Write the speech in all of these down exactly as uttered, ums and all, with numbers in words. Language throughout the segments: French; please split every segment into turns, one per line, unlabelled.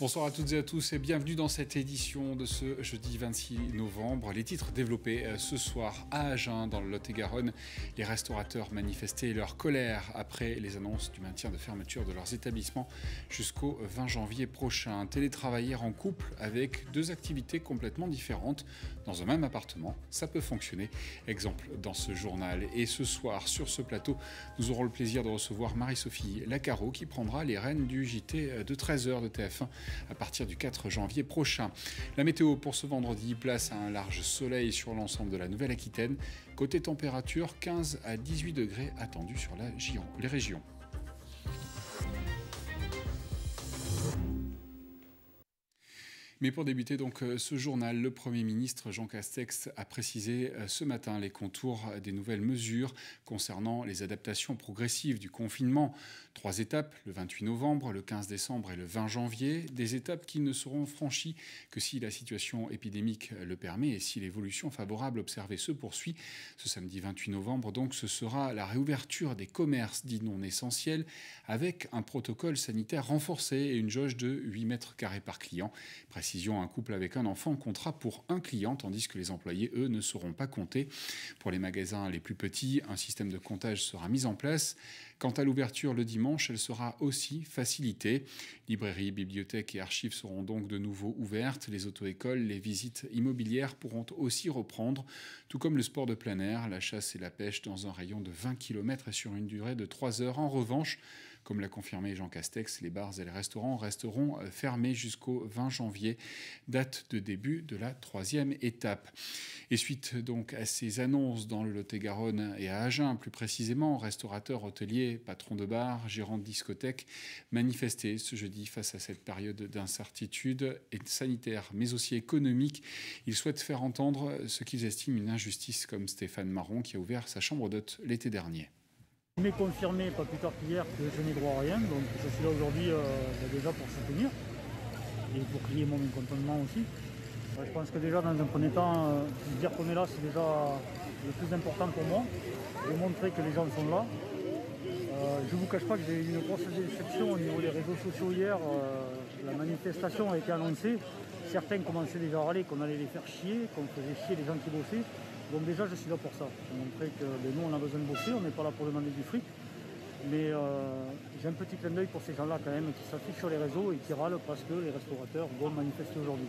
Bonsoir à toutes et à tous et bienvenue dans cette édition de ce jeudi vingt-six novembre. Les titres développés ce soir à Agen, dans le Lot-et-Garonne. Les restaurateurs manifestaient leur colère après les annonces du maintien de fermeture de leurs établissements jusqu'au vingt janvier prochain. Télétravailler en couple avec deux activités complètement différentes dans un même appartement, ça peut fonctionner. Exemple dans ce journal. Et ce soir, sur ce plateau, nous aurons le plaisir de recevoir Marie-Sophie Lacaro qui prendra les rênes du J T de treize heures de T F un à partir du quatre janvier prochain. La météo pour ce vendredi, place à un large soleil sur l'ensemble de la Nouvelle-Aquitaine. Côté température, quinze à dix-huit degrés attendus sur la Giron, les régions. Mais pour débuter donc ce journal, le Premier ministre Jean Castex a précisé ce matin les contours des nouvelles mesures concernant les adaptations progressives du confinement. Trois étapes, le vingt-huit novembre, le quinze décembre et le vingt janvier. Des étapes qui ne seront franchies que si la situation épidémique le permet et si l'évolution favorable observée se poursuit. Ce samedi vingt-huit novembre, donc, ce sera la réouverture des commerces dits non essentiels avec un protocole sanitaire renforcé et une jauge de huit mètres carrés par client. Précisément, un couple avec un enfant comptera pour un client, tandis que les employés, eux, ne seront pas comptés. Pour les magasins les plus petits, un système de comptage sera mis en place. Quant à l'ouverture le dimanche, elle sera aussi facilitée. Librairies, bibliothèques et archives seront donc de nouveau ouvertes. Les auto-écoles, les visites immobilières pourront aussi reprendre, tout comme le sport de plein air, la chasse et la pêche dans un rayon de vingt kilomètres et sur une durée de trois heures. En revanche, comme l'a confirmé Jean Castex, les bars et les restaurants resteront fermés jusqu'au vingt janvier, date de début de la troisième étape. Et suite donc à ces annonces dans le Lot-et-Garonne et à Agen, plus précisément, restaurateurs, hôteliers, patrons de bars, gérants de discothèques manifestaient ce jeudi face à cette période d'incertitude sanitaire mais aussi économique. Ils souhaitent faire entendre ce qu'ils estiment une injustice, comme Stéphane Marron qui a ouvert sa chambre d'hôte l'été dernier.
Il m'est confirmé, pas plus tard qu'hier, que je n'ai droit à rien, donc je suis là aujourd'hui euh, déjà pour soutenir et pour crier mon mécontentement aussi. Je pense que déjà dans un premier temps, euh, dire qu'on est là, c'est déjà le plus important pour moi, de montrer que les gens sont là. Euh, je ne vous cache pas que j'ai eu une grosse déception au niveau des réseaux sociaux hier. Euh, la manifestation a été annoncée, certains commençaient déjà à râler qu'on allait les faire chier, qu'on faisait chier les gens qui bossaient. Donc déjà, je suis là pour ça, pour montrer que ben, nous, on a besoin de bosser, on n'est pas là pour demander du fric. Mais euh, j'ai un petit clin d'œil pour ces gens-là quand même, qui s'affichent sur les réseaux et qui râlent parce que les restaurateurs vont manifester aujourd'hui.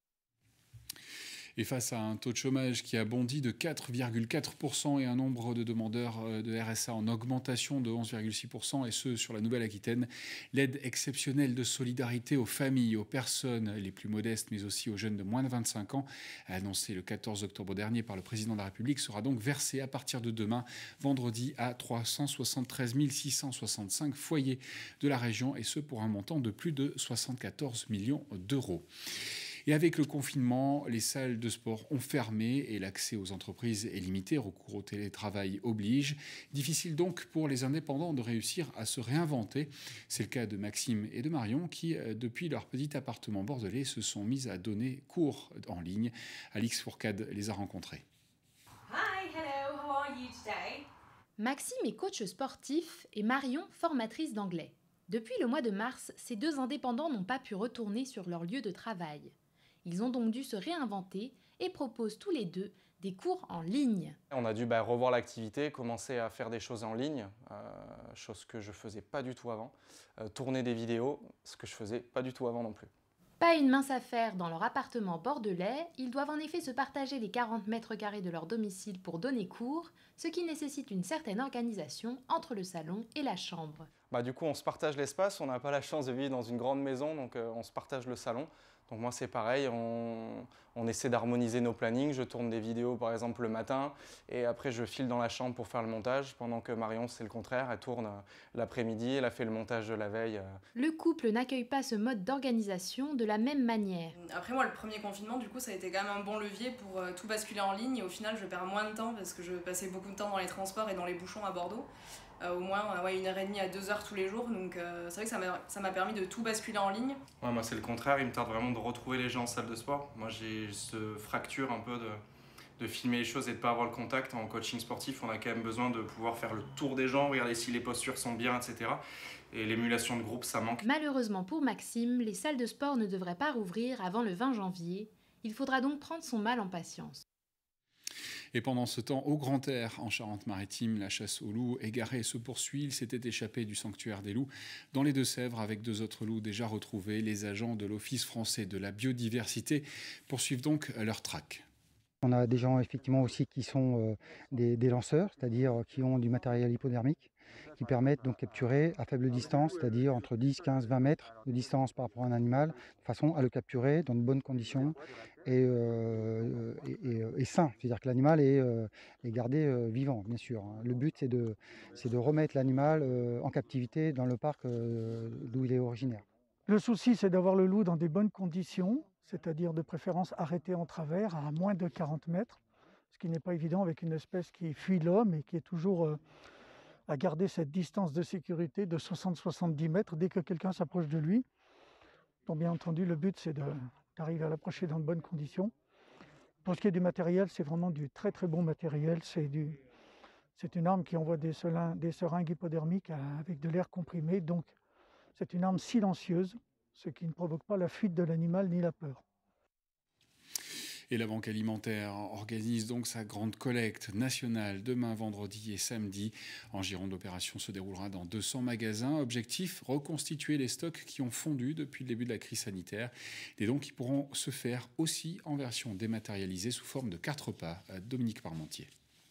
Et face à un taux de chômage qui a bondi de quatre virgule quatre pour cent et un nombre de demandeurs de R S A en augmentation de onze virgule six pour cent, et ce sur la Nouvelle-Aquitaine, l'aide exceptionnelle de solidarité aux familles, aux personnes les plus modestes, mais aussi aux jeunes de moins de vingt-cinq ans, annoncée le quatorze octobre dernier par le président de la République, sera donc versée à partir de demain, vendredi, à trois cent soixante-treize mille six cent soixante-cinq foyers de la région, et ce pour un montant de plus de soixante-quatorze millions d'euros. Et avec le confinement, les salles de sport ont fermé et l'accès aux entreprises est limité. Recours au télétravail oblige. Difficile donc pour les indépendants de réussir à se réinventer. C'est le cas de Maxime et de Marion qui, depuis leur petit appartement bordelais, se sont mis à donner cours en ligne. Alix Fourcade les a rencontrés.
Hi, hello, how are you today?
Maxime est coach sportif et Marion formatrice d'anglais. Depuis le mois de mars, ces deux indépendants n'ont pas pu retourner sur leur lieu de travail. Ils ont donc dû se réinventer et proposent tous les deux des cours en ligne.
On a dû bah, revoir l'activité, commencer à faire des choses en ligne, euh, chose que je ne faisais pas du tout avant. Euh, tourner des vidéos, ce que je ne faisais pas du tout avant non plus.
Pas une mince affaire dans leur appartement bordelais, ils doivent en effet se partager les quarante mètres carrés de leur domicile pour donner cours, ce qui nécessite une certaine organisation entre le salon et la chambre.
Bah, du coup, on se partage l'espace, on n'a pas la chance de vivre dans une grande maison, donc euh, on se partage le salon. Donc moi c'est pareil, on, on essaie d'harmoniser nos plannings, je tourne des vidéos par exemple le matin et après je file dans la chambre pour faire le montage, pendant que Marion c'est le contraire, elle tourne l'après-midi, elle a fait le montage de la veille.
Le couple n'accueille pas ce mode d'organisation de la même manière.
Après moi le premier confinement du coup ça a été quand même un bon levier pour euh, tout basculer en ligne et au final je perds moins de temps parce que je passais beaucoup de temps dans les transports et dans les bouchons à Bordeaux. Euh, au moins euh, ouais, une heure et demie à deux heures tous les jours, donc euh, c'est vrai que ça m'a permis de tout basculer en ligne.
Ouais, moi c'est le contraire, il me tarde vraiment de retrouver les gens en salle de sport. Moi j'ai ce fracture un peu de, de filmer les choses et de ne pas avoir le contact. En coaching sportif, on a quand même besoin de pouvoir faire le tour des gens, regarder si les postures sont bien, et cetera. Et l'émulation de groupe, ça manque.
Malheureusement pour Maxime, les salles de sport ne devraient pas rouvrir avant le vingt janvier. Il faudra donc prendre son mal en patience.
Et pendant ce temps, au Grand Air, en Charente-Maritime, la chasse aux loups égarés se poursuit. Il s'était échappé du sanctuaire des loups dans les Deux-Sèvres avec deux autres loups déjà retrouvés. Les agents de l'Office français de la biodiversité poursuivent donc leur traque.
On a des gens effectivement aussi qui sont euh, des, des lanceurs, c'est-à-dire qui ont du matériel hypodermique, qui permettent donc de capturer à faible distance, c'est-à-dire entre dix, quinze, vingt mètres de distance par rapport à un animal, de façon à le capturer dans de bonnes conditions et, euh, et, et, et sain, c'est-à-dire que l'animal est, euh, est gardé euh, vivant, bien sûr. Le but, c'est de, c'est de remettre l'animal euh, en captivité dans le parc euh, d'où il est originaire.
Le souci, c'est d'avoir le loup dans des bonnes conditions, c'est-à-dire de préférence arrêté en travers à moins de quarante mètres, ce qui n'est pas évident avec une espèce qui fuit l'homme et qui est toujours euh, à garder cette distance de sécurité de soixante à soixante-dix mètres dès que quelqu'un s'approche de lui. Donc bien entendu, le but, c'est d'arriver à l'approcher dans de bonnes conditions. Pour ce qui est du matériel, c'est vraiment du très très bon matériel. C'est du, c'est une arme qui envoie des, selin, des seringues hypodermiques avec de l'air comprimé, donc c'est une arme silencieuse, ce qui ne provoque pas la fuite de l'animal ni la peur.
Et la Banque alimentaire organise donc sa grande collecte nationale demain, vendredi et samedi. En Gironde, l'opération se déroulera dans deux cents magasins. Objectif, reconstituer les stocks qui ont fondu depuis le début de la crise sanitaire. Des dons qui pourront se faire aussi en version dématérialisée sous forme de cartes repas. Dominique Parmentier.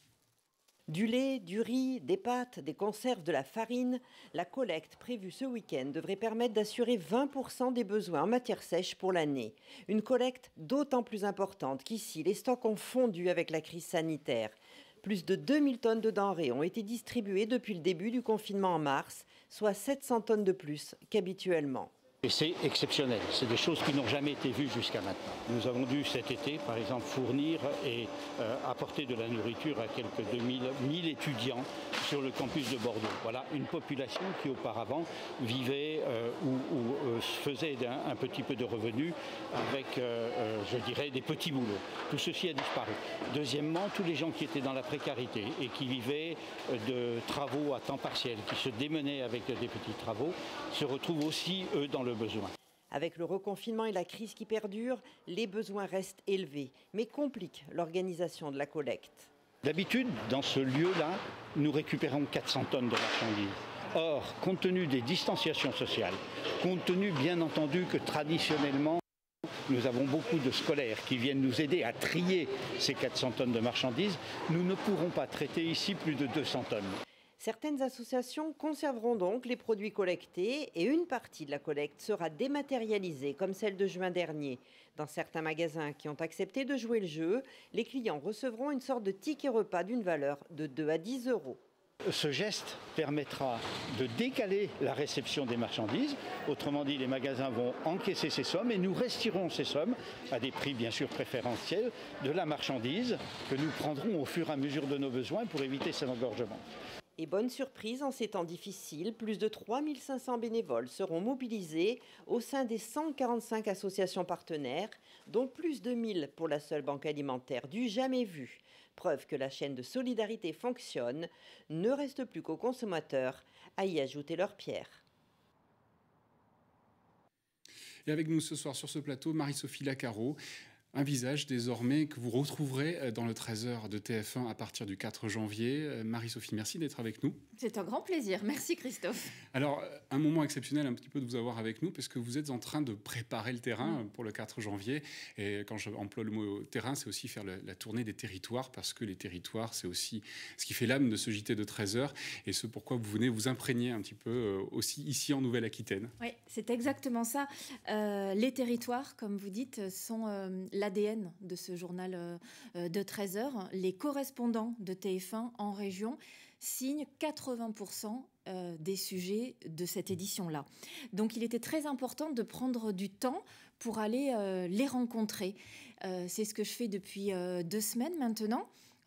Du lait, du riz, des pâtes, des conserves, de la farine, la collecte prévue ce week-end devrait permettre d'assurer vingt pour cent des besoins en matière sèche pour l'année. Une collecte d'autant plus importante qu'ici, les stocks ont fondu avec la crise sanitaire. Plus de deux mille tonnes de denrées ont été distribuées depuis le début du confinement en mars, soit sept cents tonnes de plus qu'habituellement.
Et c'est exceptionnel, c'est des choses qui n'ont jamais été vues jusqu'à maintenant. Nous avons dû cet été, par exemple, fournir et euh, apporter de la nourriture à quelques deux mille étudiants sur le campus de Bordeaux. Voilà, une population qui auparavant vivait euh, ou, ou euh, faisait un, un petit peu de revenus avec, euh, euh, je dirais, des petits boulots. Tout ceci a disparu. Deuxièmement, tous les gens qui étaient dans la précarité et qui vivaient de travaux à temps partiel, qui se démenaient avec des petits travaux, se retrouvent aussi, eux, dans le besoin.
Avec le reconfinement et la crise qui perdure, les besoins restent élevés, mais compliquent l'organisation de la collecte.
D'habitude, dans ce lieu-là, nous récupérons quatre cents tonnes de marchandises. Or, compte tenu des distanciations sociales, compte tenu bien entendu que traditionnellement, nous avons beaucoup de scolaires qui viennent nous aider à trier ces quatre cents tonnes de marchandises, nous ne pourrons pas traiter ici plus de deux cents tonnes.
Certaines associations conserveront donc les produits collectés et une partie de la collecte sera dématérialisée, comme celle de juin dernier. Dans certains magasins qui ont accepté de jouer le jeu, les clients recevront une sorte de ticket repas d'une valeur de deux à dix euros.
Ce geste permettra de décaler la réception des marchandises. Autrement dit, les magasins vont encaisser ces sommes et nous retirerons ces sommes à des prix bien sûr préférentiels de la marchandise que nous prendrons au fur et à mesure de nos besoins pour éviter cet engorgement.
Et bonne surprise, en ces temps difficiles, plus de trois mille cinq cents bénévoles seront mobilisés au sein des cent quarante-cinq associations partenaires, dont plus de mille pour la seule banque alimentaire, du jamais vu. Preuve que la chaîne de solidarité fonctionne, ne reste plus qu'aux consommateurs à y ajouter leur pierre.
Et avec nous ce soir sur ce plateau, Marie-Sophie Lacaro. Un visage désormais que vous retrouverez dans le treize heures de T F un à partir du quatre janvier. Marie-Sophie, merci d'être avec nous.
C'est un grand plaisir. Merci Christophe.
Alors, un moment exceptionnel un petit peu de vous avoir avec nous parce que vous êtes en train de préparer le terrain pour le quatre janvier. Et quand j'emploie le mot terrain, c'est aussi faire la, la tournée des territoires parce que les territoires, c'est aussi ce qui fait l'âme de ce J T de treize heures et ce pourquoi vous venez vous imprégner un petit peu aussi ici en Nouvelle-Aquitaine.
Oui, c'est exactement ça. Euh, les territoires, comme vous dites, sont euh, l'A D N de ce journal euh, de treize heures. Les correspondants de T F un en région signent quatre-vingts pour cent euh, des sujets de cette édition-là. Donc il était très important de prendre du temps pour aller euh, les rencontrer. Euh, c'est ce que je fais depuis euh, deux semaines maintenant.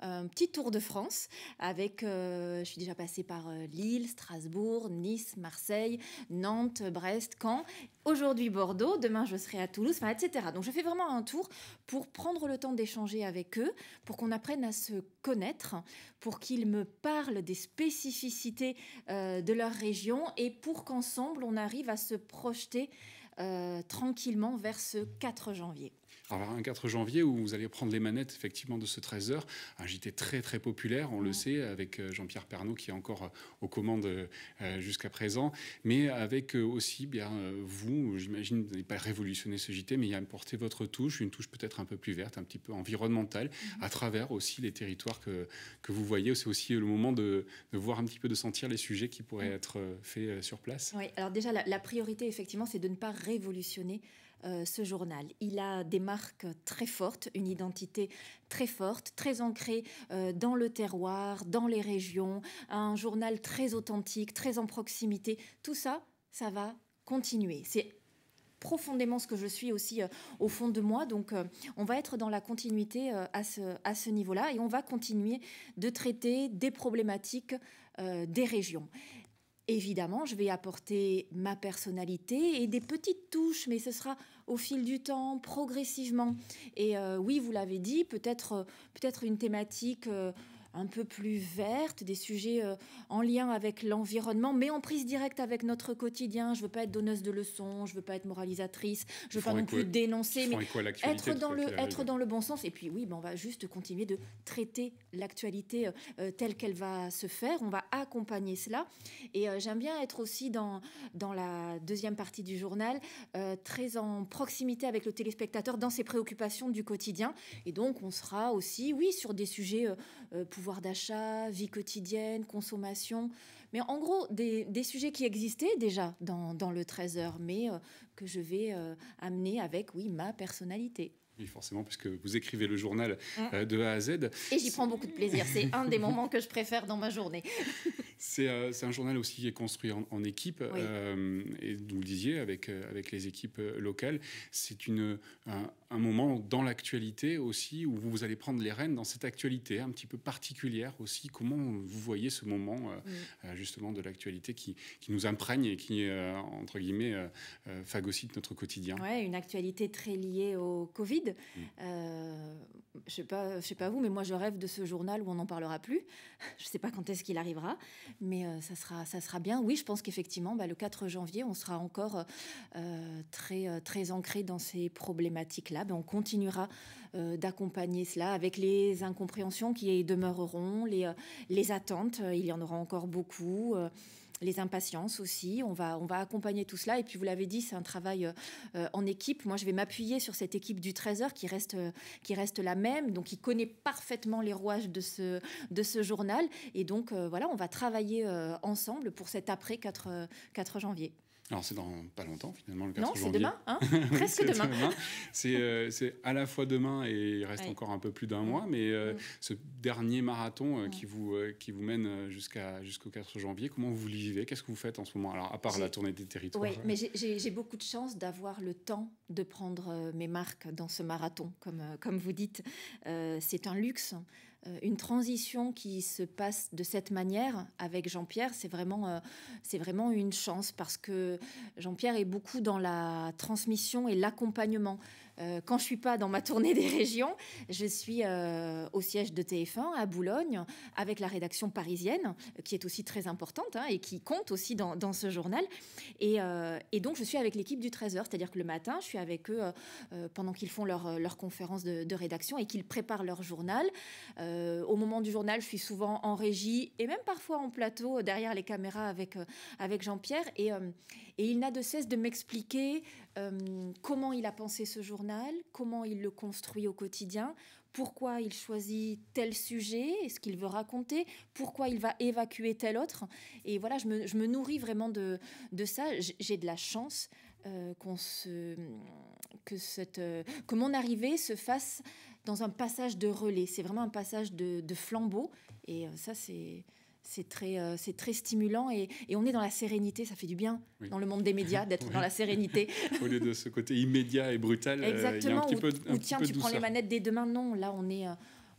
un petit tour de France. Avec, euh, je suis déjà passée par euh, Lille, Strasbourg, Nice, Marseille, Nantes, Brest, Caen. Aujourd'hui Bordeaux, demain je serai à Toulouse, enfin, et cetera. Donc je fais vraiment un tour pour prendre le temps d'échanger avec eux, pour qu'on apprenne à se connaître, pour qu'ils me parlent des spécificités euh, de leur région et pour qu'ensemble on arrive à se projeter euh, tranquillement vers ce quatre janvier.
Alors, un quatre janvier où vous allez prendre les manettes effectivement de ce treize heures, un J T très très populaire, on mmh. le sait, avec Jean-Pierre Pernaut qui est encore aux commandes euh, jusqu'à présent, mais avec aussi bien vous, j'imagine, vous n'avez pas révolutionné ce J T, mais il y a apporté votre touche, une touche peut-être un peu plus verte, un petit peu environnementale, mmh. à travers aussi les territoires que, que vous voyez. C'est aussi le moment de, de voir un petit peu, de sentir les sujets qui pourraient mmh. être faits sur place.
Oui, alors déjà la, la priorité effectivement, c'est de ne pas révolutionner Euh, ce journal. Il a des marques très fortes, une identité très forte, très ancrée euh, dans le terroir, dans les régions, un journal très authentique, très en proximité. Tout ça, ça va continuer. C'est profondément ce que je suis aussi euh, au fond de moi. Donc, euh, on va être dans la continuité euh, à ce, à ce niveau-là et on va continuer de traiter des problématiques euh, des régions. Évidemment, je vais apporter ma personnalité et des petites touches, mais ce sera au fil du temps, progressivement. Et euh, oui, vous l'avez dit, peut-être, peut-être une thématique euh, un peu plus verte, des sujets euh, en lien avec l'environnement, mais en prise directe avec notre quotidien. Je ne veux pas être donneuse de leçons, je ne veux pas être moralisatrice, je ne veux pas non plus dénoncer, mais être dans, le, être dans le bon sens. Et puis oui, ben on va juste continuer de traiter l'actualité euh, telle qu'elle va se faire. On va accompagner cela. Et euh, j'aime bien être aussi dans, dans la deuxième partie du journal, euh, très en proximité avec le téléspectateur dans ses préoccupations du quotidien. Et donc, on sera aussi, oui, sur des sujets euh, euh, pouvoir d'achat, vie quotidienne, consommation, mais en gros des, des sujets qui existaient déjà dans, dans le treize heures, mais euh, que je vais euh, amener avec, oui, ma personnalité.
Oui, forcément, puisque vous écrivez le journal euh, de A à Z.
Et j'y prends beaucoup de plaisir. C'est un des moments que je préfère dans ma journée.
C'est, euh, c'est un journal aussi qui est construit en, en équipe. Oui. Euh, et vous le disiez, avec, euh, avec les équipes locales. C'est une, un, un moment dans l'actualité aussi où vous allez prendre les rênes dans cette actualité un petit peu particulière aussi. Comment vous voyez ce moment euh, oui. justement de l'actualité qui, qui nous imprègne et qui, euh, entre guillemets, euh, euh, phagocyte notre quotidien?
Oui, une actualité très liée au Covid. Mmh. Euh, je ne sais pas, je sais pas vous, mais moi je rêve de ce journal où on n'en parlera plus. Je ne sais pas quand est-ce qu'il arrivera, mais euh, ça sera, ça sera bien. Oui, je pense qu'effectivement, bah, le quatre janvier, on sera encore euh, très, très ancré dans ces problématiques-là. Ben, on continuera euh, d'accompagner cela avec les incompréhensions qui demeureront, les, les attentes, il y en aura encore beaucoup. Euh, les impatiences aussi, on va, on va accompagner tout cela. Et puis, vous l'avez dit, c'est un travail euh, en équipe. Moi, je vais m'appuyer sur cette équipe du treize heures qui reste, euh, qui reste la même, donc qui connaît parfaitement les rouages de ce, de ce journal. Et donc, euh, voilà, on va travailler euh, ensemble pour cet après quatre janvier.
Alors, c'est dans pas longtemps, finalement, le quatre
janvier.
Non,
c'est demain, hein presque c'est demain. demain.
C'est, euh, c'est à la fois demain et il reste oui. encore un peu plus d'un mmh. mois, mais euh, mmh. ce dernier marathon euh, mmh. qui, vous, euh, qui vous mène jusqu'à, jusqu'au quatre janvier, comment vous le vivez? Qu'est-ce que vous faites en ce moment? Alors, à part j'ai... la tournée des territoires.
Oui, mais j'ai, j'ai, j'ai beaucoup de chance d'avoir le temps de prendre euh, mes marques dans ce marathon, comme, euh, comme vous dites. Euh, c'est un luxe. Une transition qui se passe de cette manière avec Jean-Pierre, c'est vraiment, euh, c'est vraiment une chance parce que Jean-Pierre est beaucoup dans la transmission et l'accompagnement. Euh, quand je ne suis pas dans ma tournée des régions, je suis euh, au siège de T F un à Boulogne avec la rédaction parisienne qui est aussi très importante hein, et qui compte aussi dans, dans ce journal. Et, euh, et donc, je suis avec l'équipe du treize heures, c'est-à-dire que le matin, je suis avec eux euh, pendant qu'ils font leur, leur conférence de, de rédaction et qu'ils préparent leur journal. Euh, au moment du journal, je suis souvent en régie et même parfois en plateau derrière les caméras avec, euh, avec Jean-Pierre. Et, euh, et il n'a de cesse de m'expliquer euh, comment il a pensé ce journal, comment il le construit au quotidien, pourquoi il choisit tel sujet, ce qu'il veut raconter, pourquoi il va évacuer tel autre. Et voilà, je me, je me nourris vraiment de, de ça. J'ai de la chance euh, qu'on se, que, cette, euh, que mon arrivée se fasse dans un passage de relais. C'est vraiment un passage de, de flambeau. Et euh, ça, c'est... C'est très, euh, c'est très stimulant et, et on est dans la sérénité, ça fait du bien oui. dans le monde des médias d'être oui. dans la sérénité.
Au lieu de ce côté immédiat et brutal,
exactement,
euh, il y a un petit
où,
peu, un
où
petit
tiens,
peu
tu
de
prends les manettes dès demain. Non, là on est, euh,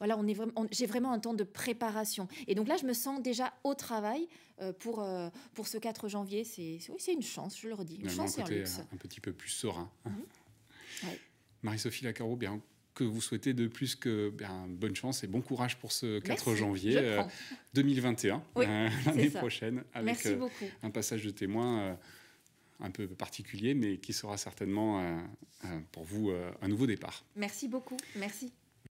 voilà, on est vraiment, on, j'ai vraiment un temps de préparation. Et donc là, je me sens déjà au travail euh, pour, euh, pour ce quatre janvier. C'est, oui, c'est une chance, je le redis. Une chance et un luxe.
Un petit peu plus serein.
Mmh. Ouais.
Marie-Sophie Lacaro, bien, que vous souhaitez de plus que bien, bonne chance et bon courage pour ce quatre
Merci,
janvier euh, deux mille vingt et un,
oui,
euh, l'année prochaine, avec
Merci
euh,
beaucoup.
un passage de témoin euh, un peu particulier, mais qui sera certainement euh, euh, pour vous euh, un nouveau départ.
Merci beaucoup, merci.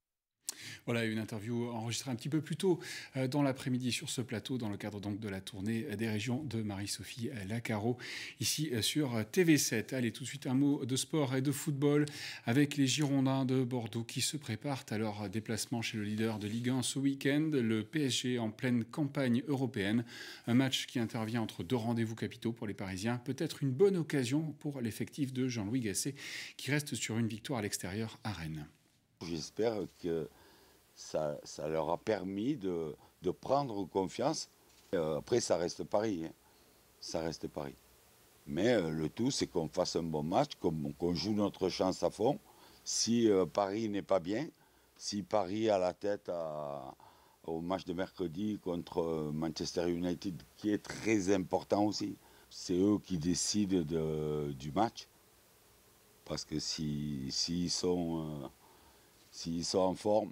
Voilà, une interview enregistrée un petit peu plus tôt euh, dans l'après-midi sur ce plateau, dans le cadre donc de la tournée des régions de Marie-Sophie Lacaro, ici euh, sur T V sept. Allez, tout de suite un mot de sport et de football avec les Girondins de Bordeaux qui se préparent à leur déplacement chez le leader de Ligue un ce week-end, le P S G en pleine campagne européenne. Un match qui intervient entre deux rendez-vous capitaux pour les Parisiens. Peut-être une bonne occasion pour l'effectif de Jean-Louis Gasset qui reste sur une victoire à l'extérieur à Rennes.
J'espère que Ça, ça leur a permis de, de prendre confiance. Euh, après, ça reste Paris. Hein. Ça reste Paris. Mais euh, le tout, c'est qu'on fasse un bon match, qu'on, qu'on joue notre chance à fond. Si euh, Paris n'est pas bien, si Paris a la tête à, au match de mercredi contre Manchester United, qui est très important aussi, c'est eux qui décident de, du match. Parce que si, s'ils sont, euh, s'ils sont en forme,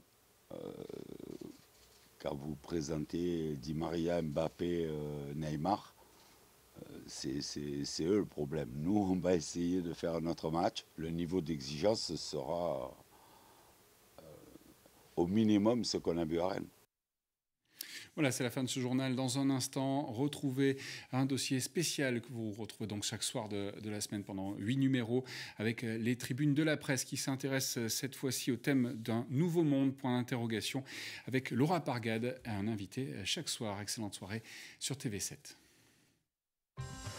Euh, quand vous présentez Di Maria, Mbappé, euh, Neymar, euh, c'est, c'est, c'est eux le problème. Nous, on va essayer de faire notre match. Le niveau d'exigence sera euh, au minimum ce qu'on a vu à Rennes.
Voilà, c'est la fin de ce journal. Dans un instant, retrouvez un dossier spécial que vous retrouvez donc chaque soir de, de la semaine pendant huit numéros avec les tribunes de la presse qui s'intéressent cette fois-ci au thème d'un nouveau monde, point d'interrogation, avec Laura Pargade, un invité chaque soir. Excellente soirée sur T V sept.